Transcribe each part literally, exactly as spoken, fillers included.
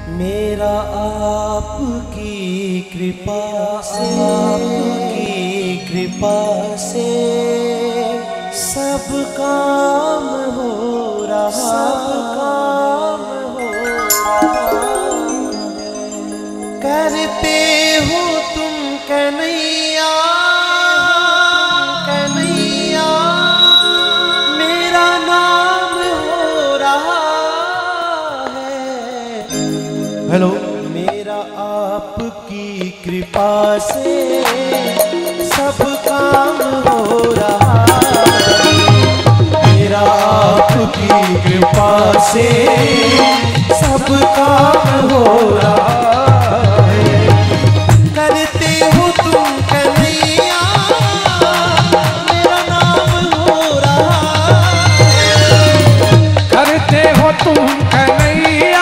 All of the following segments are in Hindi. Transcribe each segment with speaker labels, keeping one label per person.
Speaker 1: मेरा आपकी कृपा से, आपकी कृपा से सब काम हो रहा, सब काम हो रहा। करते हो तुम कन्हैया, कन्हैया मेरा नाम हो रहा है। हेलो, मेरा आपकी कृपा से सब काम हो रहा है। मेरा आपकी कृपा से सब काम हो रहा है। करते हो तुम कन्हैया मेरा नाम हो रहा है।
Speaker 2: करते हो तुम कन्हैया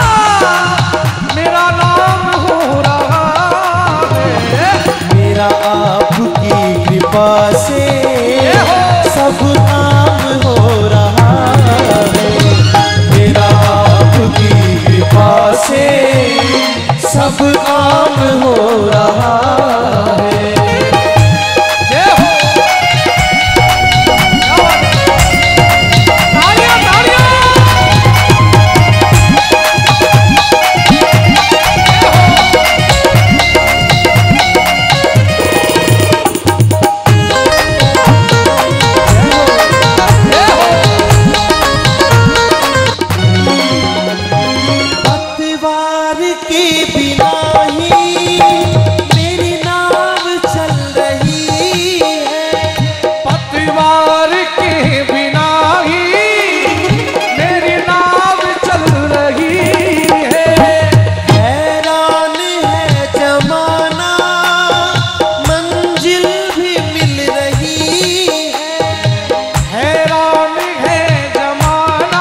Speaker 2: मेरा नाम हो रहा है।
Speaker 1: मेरा आपकी कृपा से सब काम हो रहा है। मेरा आपकी कृपा से सब काम हो रहा है।
Speaker 2: तालियां तालियां
Speaker 1: पतवार के बिना ही मेरी नाव चल रही है।
Speaker 2: पतवार के बिना ही मेरी नाव चल रही है।
Speaker 1: हैरान है जमाना मंजिल भी मिल रही है।
Speaker 2: हैरान है जमाना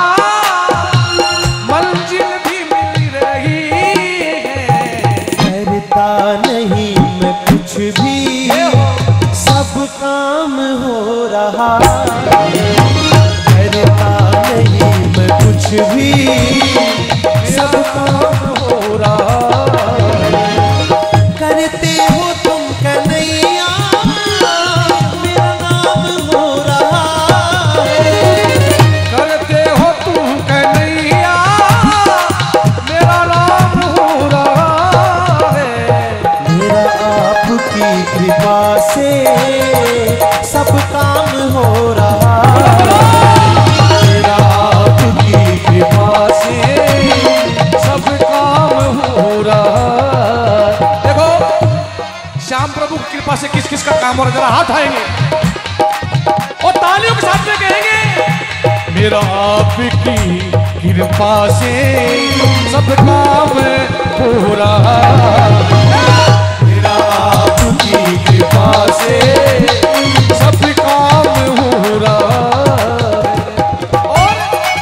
Speaker 2: मंजिल भी मिल रही है।
Speaker 1: करता नहीं मैं कुछ भी सब काम हो रहा है। करता नहीं मैं कुछ भी सब काम हो रहा है। करते हो तुम कन्हैया मेरा नाम हो रहा है।
Speaker 2: करते हो तुम कन्हैया मेरा नाम हो रहा है।
Speaker 1: मेरा आपकी कृपा से सब काम हो रहा है। मेरा आपकी कृपा से
Speaker 2: सब काम हो रहा है। देखो श्याम प्रभु की कृपा से किस किस का काम हो रहा है, जरा हाथ आएंगे और तालियों के साथ में कहेंगे मेरा आपकी कृपा से सब काम हो रहा है।
Speaker 1: मेरा आपकी कृपा से
Speaker 2: सब काम हो रहा है। और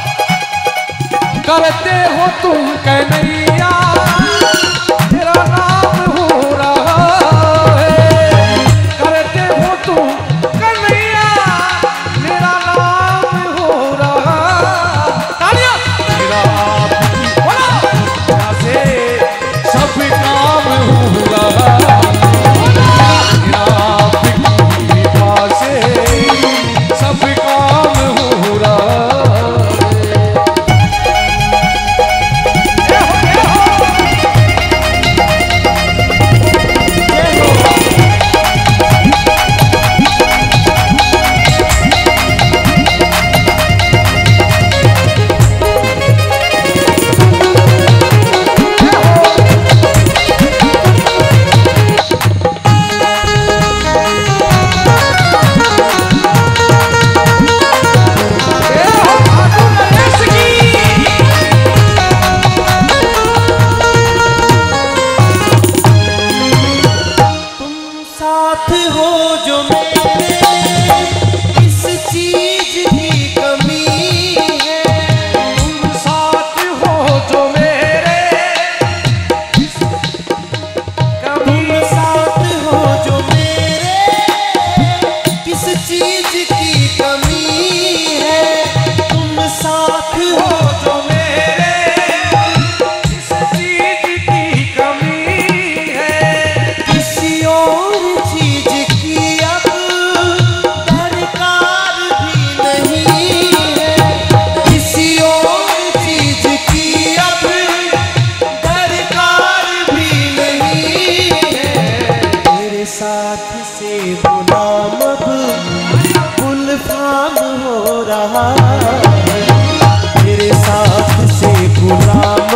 Speaker 2: करते हो तुम कन्हैया मेरा नाम हो रहा है। करते हो तुम कन्हैया मेरा नाम हो रहा है। तालियां! मेरा आपकी कृपा से सब काम हो रहा है। मेरा आपकी कृपा से सब काम हो रहा है।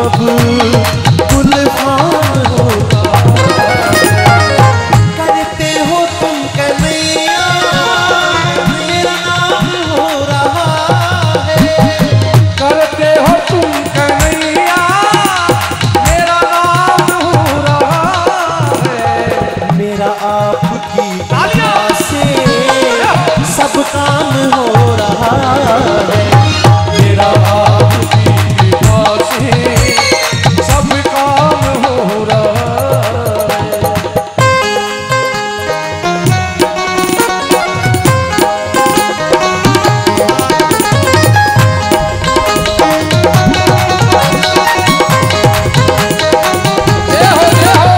Speaker 1: अब गुलफाम होता करते हो तुम कन्हैया मेरा नाम हो रहा है
Speaker 2: करते हो तुम कन्हैया मेरा नाम हो रहा है
Speaker 1: मेरा आपकी कृपा से सब काम हो रहा है
Speaker 2: मेरा आपकी कृपा से सब काम हो रहा है। जय हो जय हो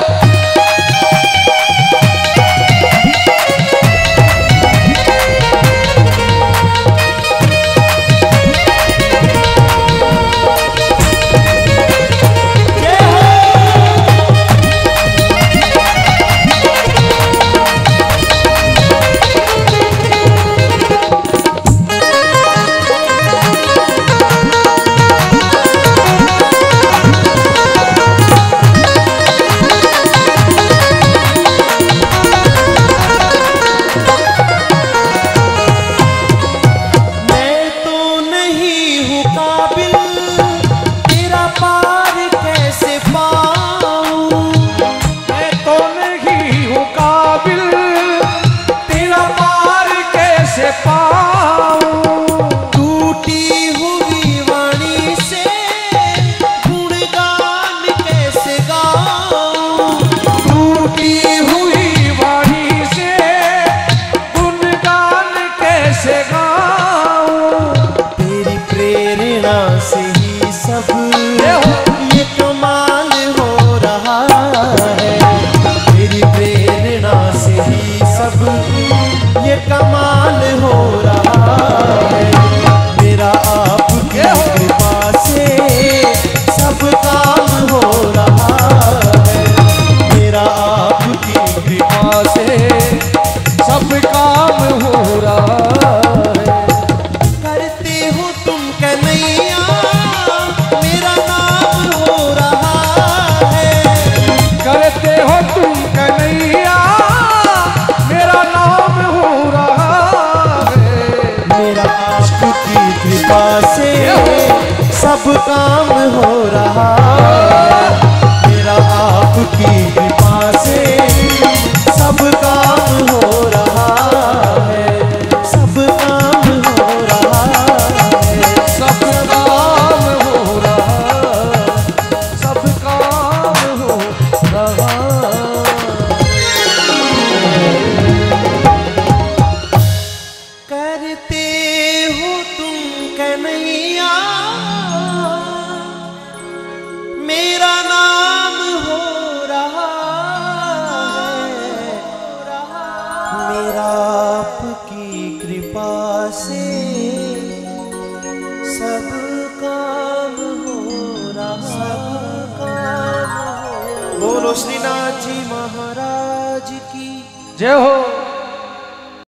Speaker 1: मैं तो नहीं हूँ काबिल तेरा पार कैसे पाऊं
Speaker 2: मैं तो नहीं हूँ काबिल तेरा पार कैसे पाऊं
Speaker 1: टूटी हुई वाणी से गुणगान कैसे गाऊं
Speaker 2: टूटी हुई वाणी से गुणगान कैसे गाऊं
Speaker 1: तेरी प्रेरणा से ही सब
Speaker 2: ये हो।
Speaker 1: ये कमाल हो रहा है तेरी प्रेरणा से ही सब ये कमाल हो रहा है मेरा आपकी कृपा से सब काम हो रहा है मेरा आपकी
Speaker 2: कृपा से सब काम हो रहा है
Speaker 1: करते हो तुम कन्हैया मेरा नाम हो रहा है
Speaker 2: करते हो तुम कन्हैया मेरा नाम हो रहा है
Speaker 1: मेरा आपकी कृपा से सब काम हो रहा है मेरा आपकी कृपा से सब काम हो रहा है सब काम हो रहा है
Speaker 2: सब काम हो रहा सब काम हो रहा
Speaker 1: करते हो तुम कन्हैया मेरा नाम हो रहा है मेरा आपकी कृपा से सब काम हो रहा सब काम हो बोलो श्रीनाथ जी महाराज की
Speaker 2: जय हो।